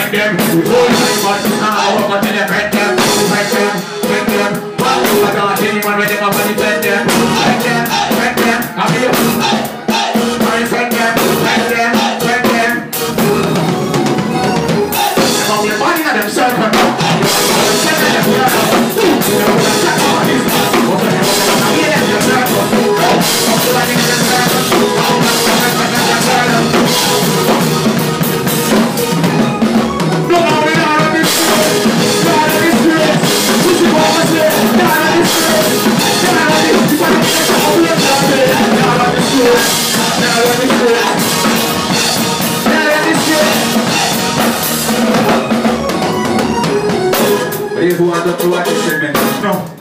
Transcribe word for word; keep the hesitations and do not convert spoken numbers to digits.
friend them. We hold my butt now, I'm gonna tell you friend them. Friend them, friend them. What you are gonna tell anyone when they come and friend them. Friend them, friend them. Come here. My friend them, friend them, friend them. They're only money on themselves. Friend them, Who are the two artists? No.